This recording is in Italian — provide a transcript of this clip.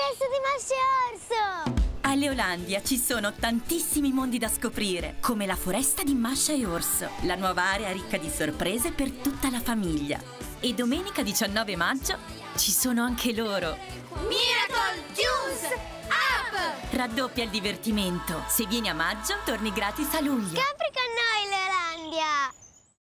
foresta di Masha e Orso! A Leolandia ci sono tantissimi mondi da scoprire, come la foresta di Masha e Orso, la nuova area ricca di sorprese per tutta la famiglia. E domenica 19 maggio ci sono anche loro. Miracle Juice Up! Raddoppia il divertimento. Se vieni a maggio, torni gratis a luglio. Scopri con noi, Leolandia!